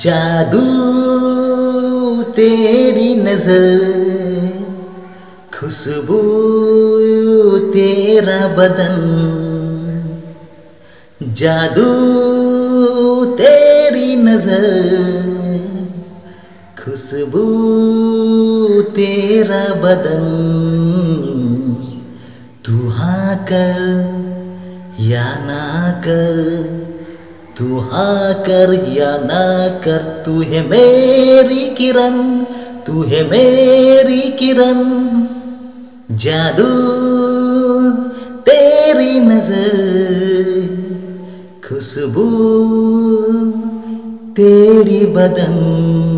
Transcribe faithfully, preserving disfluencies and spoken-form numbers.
जादू तेरी नजर, खुशबू तेरा बदन, जादू तेरी नजर, खुशबू तेरा बदन। तू हाँ कर या ना कर, तू हाँ कर या ना कर, तू है मेरी किरण, तू है मेरी किरण। जादू तेरी नजर, खुशबू तेरी बदन।